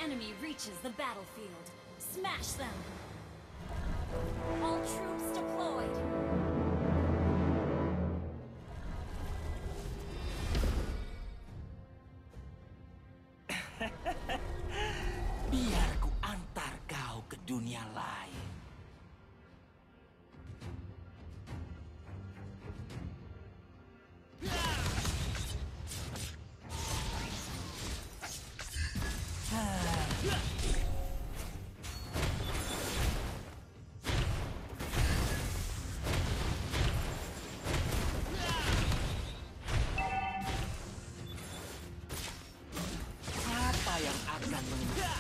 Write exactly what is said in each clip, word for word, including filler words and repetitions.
enemy reaches the battlefield, smash them! All troops deployed! Biar ku antar kau ke dunia lain. Siapa yang akan mengenal?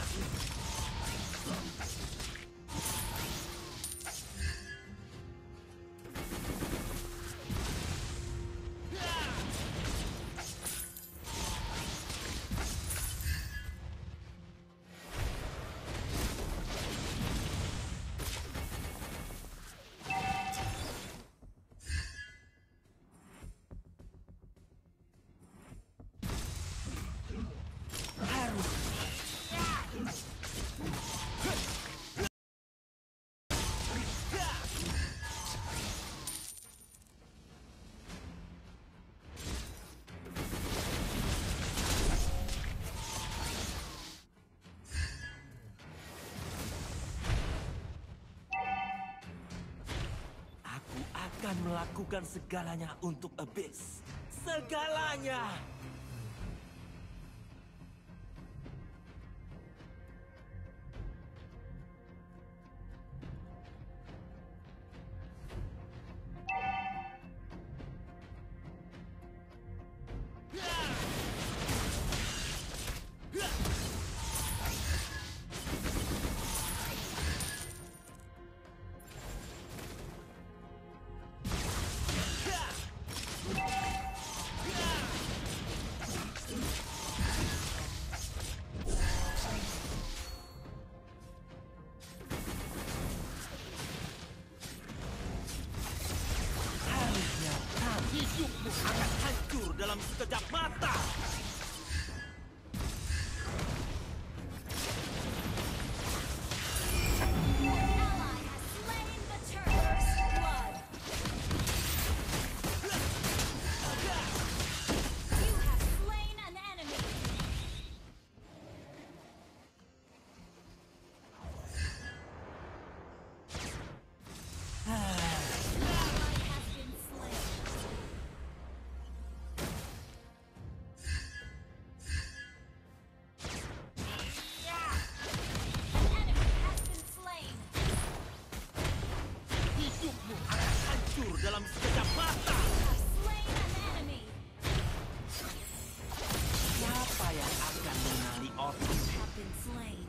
Aku akan melakukan segalanya untuk Abyss. Segalanya! Harusnya kan hidupmu akan hancur dalam sekejap mata. Ally has slain the turtle! First blood! You have slain an enemy! Ally has been slain! An enemy has been slain! Hidupmu akan hancur dalam sekejap mata. You have slain an enemy! Siapa yang akan mengenali Otis? You have been slain!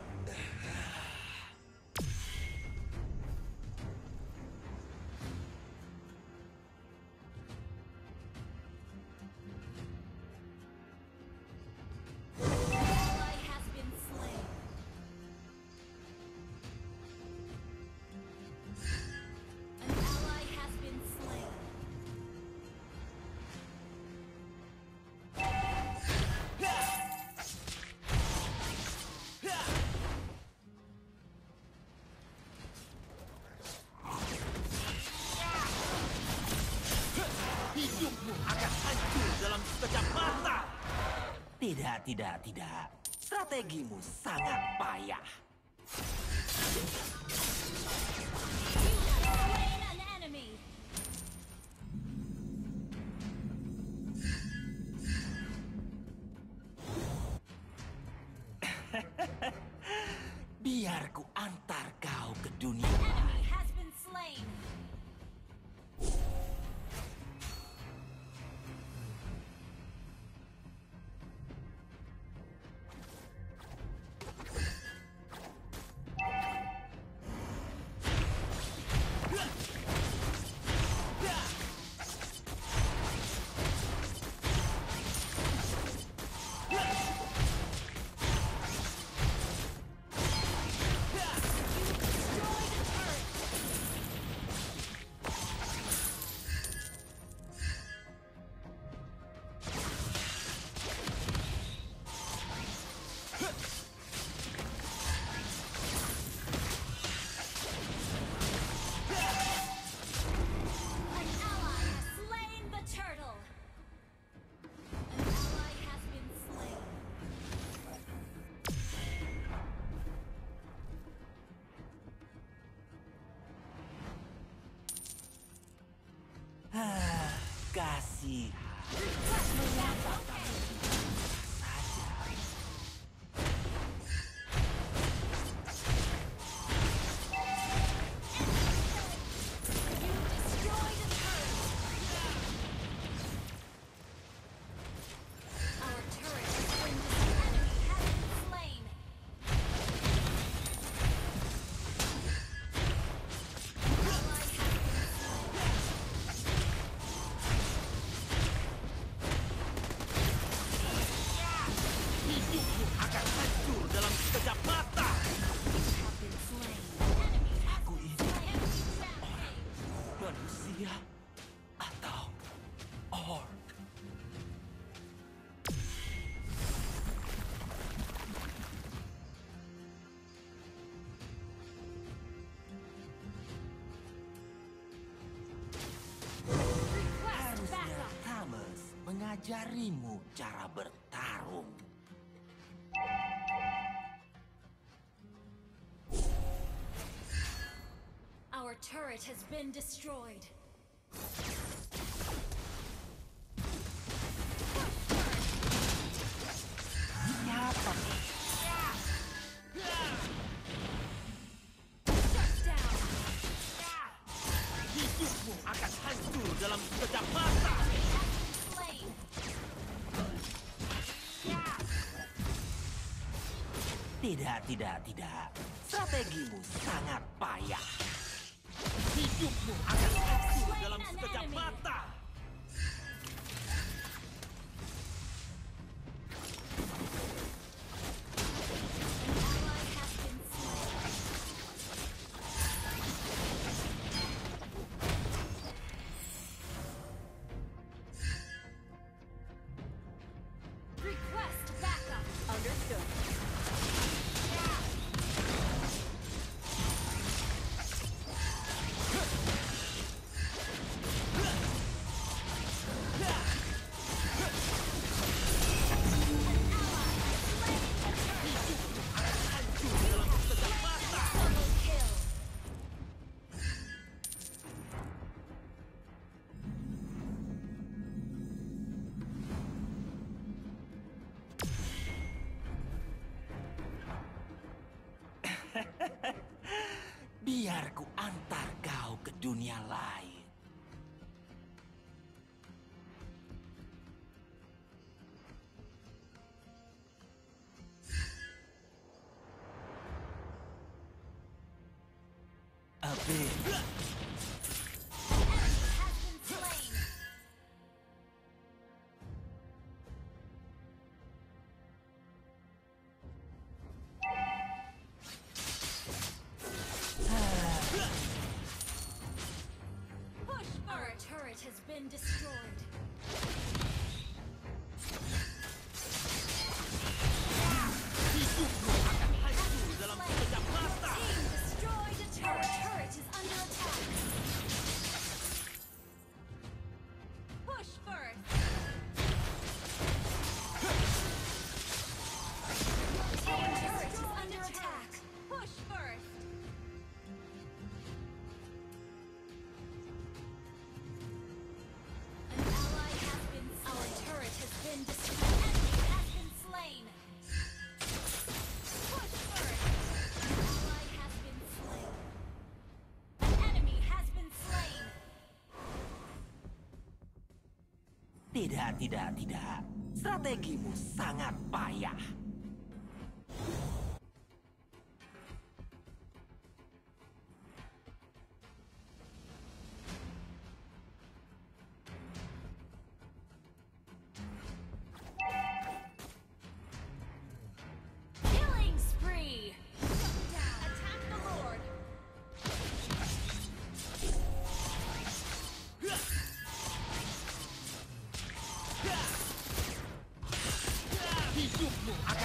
Ally has been slain! An ally has been slain! Hidupmu akan hancur dalam sekejap mata. Tidak, tidak, tidak. Strategimu sangat payah. You have slain an enemy! Biar ku antar kau ke dunia Enemy lain. has been slain! bersihan. Akan hancur dalam sekejap mata. Aku ini orang, manusia, atau orc. Harusnya Thomas mengajarimu cara bertarung. Our turret has been destroyed. Siapa? Shut down. Hidupmu akan hancur dalam sekejap mata. Slain. Tidak, tidak, tidak. Strategimu sangat payah. Hidupmu akan hancur dalam sekejap mata. Ally has been slain. Request backup. Understood. Double kill. Biar ku antar kau ke dunia lain. Abe. Enemy has been slain. Push. Our turret has been destroyed. Hidupmu akan hancur dalam sekejap mata. Team destroyed a turret. Our turret is under attack. Push first. Our turret is under attack. Push first. An ally has been slain. Our turret has been destroyed. Enemy has been slain. Push first. An ally has been slain. An enemy has been slain. Tidak, tidak, tidak. Strategimu sangat payah. Killing spree. Shut down. Attack the Lord. Hidupmu akan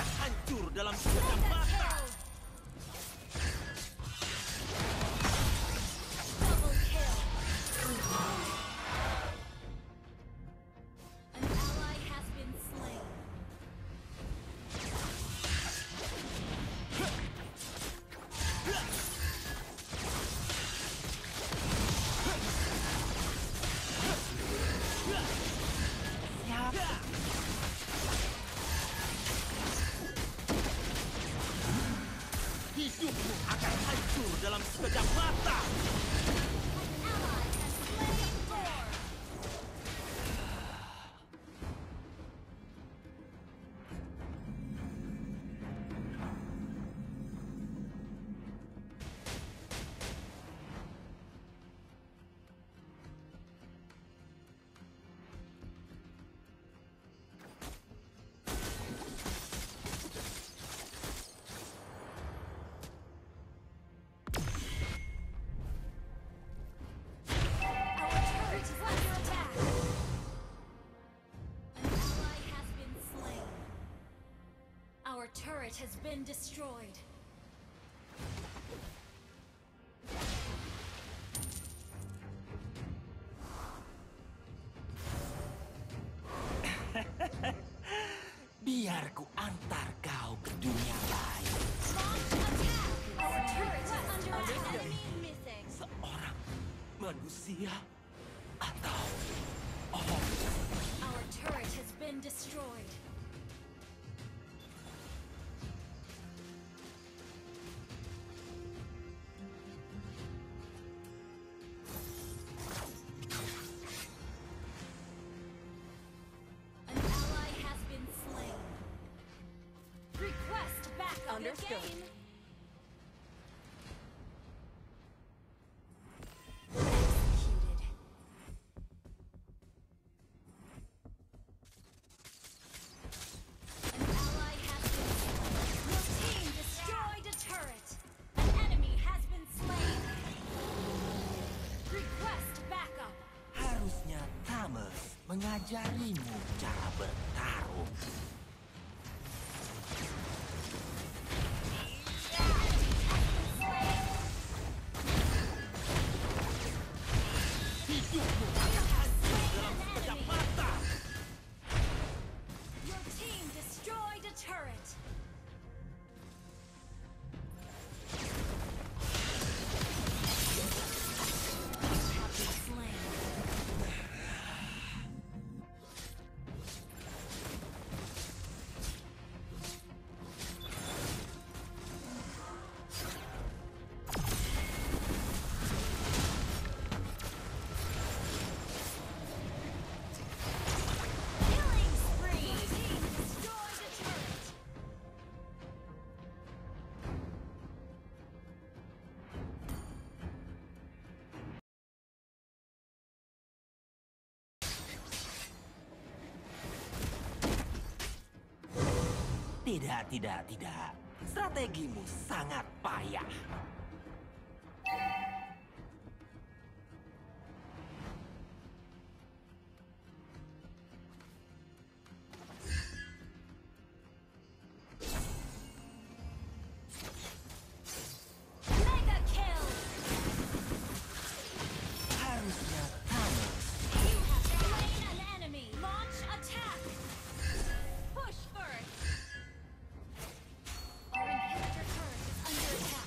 sekejap mata. Ally has slain Lord. Our turret has been destroyed. Biar ku antar kau ke dunia lain. Launch attack! Our turret is under attack. Enemy missing. Seorang manusia atau oh, Our turret has been destroyed. An ally has been slain. Request backup Understood. again. Executed. An ally has been slain. Your team destroyed a turret. An enemy has been slain. Request backup. harusnya Thames mengajarimu cara bertarung. Hidupmu akan hancur dalam sekejap mata. Your team destroyed a turret. You have been slain. Killing spree. Your team destroyed a turret. Tidak, tidak, tidak. Strategimu sangat payah. Mega kill. Harusnya Thames You have slain an enemy. Launch attack. Push first. Our inhibitor turret is under attack.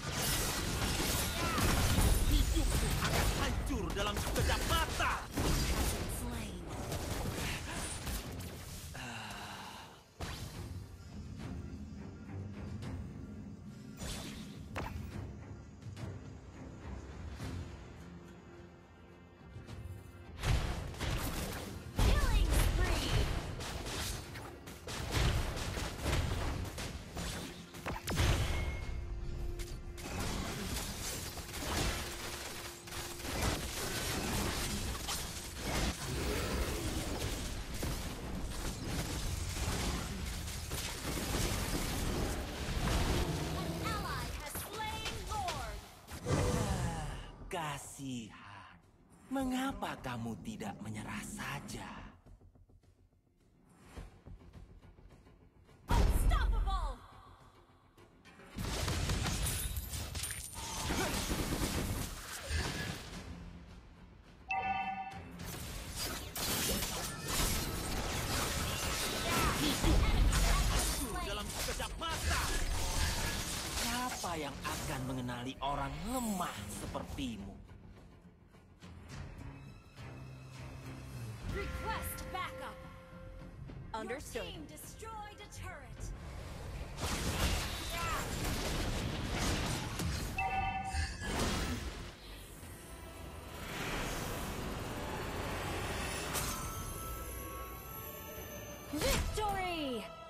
hidupmu akan hancur dalam sekejap mata. Has been slain. Killing spree. An ally has slain Lord. Kasihan. Mengapa kamu tidak menyerah saja? Unstoppable. Hancur dalam sekejap mata. Siapa yang akan mengenali orang lemah sepertimu? Request backup. Understood. Your team destroyed a turret. Victory!